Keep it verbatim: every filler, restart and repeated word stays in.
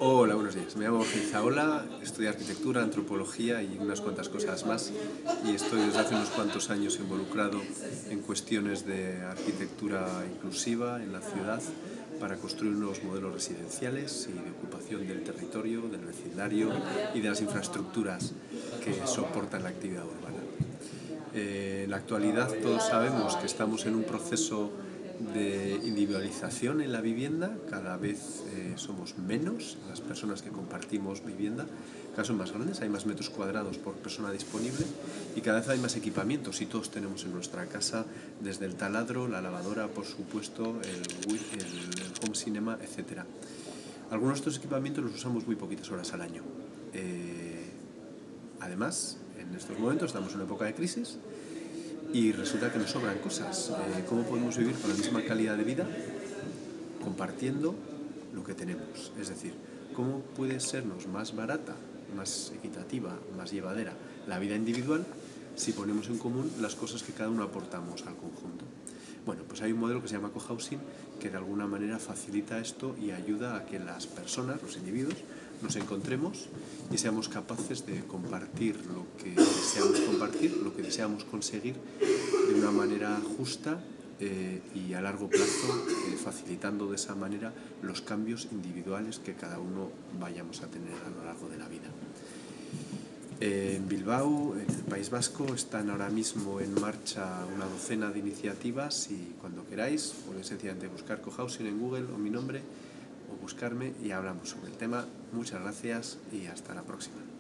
Hola, buenos días. Me llamo Borja Izaola, estudio arquitectura, antropología y unas cuantas cosas más. Y estoy desde hace unos cuantos años involucrado en cuestiones de arquitectura inclusiva en la ciudad para construir nuevos modelos residenciales y de ocupación del territorio, del vecindario y de las infraestructuras que soportan la actividad urbana. Eh, en la actualidad todos sabemos que estamos en un proceso de individualización en la vivienda. Cada vez eh, somos menos las personas que compartimos vivienda, cada vez son más grandes, hay más metros cuadrados por persona disponible y cada vez hay más equipamientos y todos tenemos en nuestra casa desde el taladro, la lavadora, por supuesto, el, el, el home cinema, etcétera. Algunos de estos equipamientos los usamos muy poquitas horas al año. Eh, además, en estos momentos estamos en una época de crisis y resulta que nos sobran cosas. Eh, ¿Cómo podemos vivir con la misma calidad de vida compartiendo lo que tenemos? Es decir, ¿cómo puede sernos más barata, más equitativa, más llevadera la vida individual si ponemos en común las cosas que cada uno aportamos al conjunto? Bueno, pues hay un modelo que se llama cohousing que de alguna manera facilita esto y ayuda a que las personas, los individuos, nos encontremos y seamos capaces de compartir lo que deseamos compartir, lo que deseamos conseguir de una manera justa eh, y a largo plazo, eh, facilitando de esa manera los cambios individuales que cada uno vayamos a tener a lo largo de la vida. Eh, en Bilbao, en el País Vasco, están ahora mismo en marcha una docena de iniciativas y cuando queráis podéis sencillamente buscar cohousing en Google o mi nombre o buscarme y hablamos sobre el tema. Muchas gracias y hasta la próxima.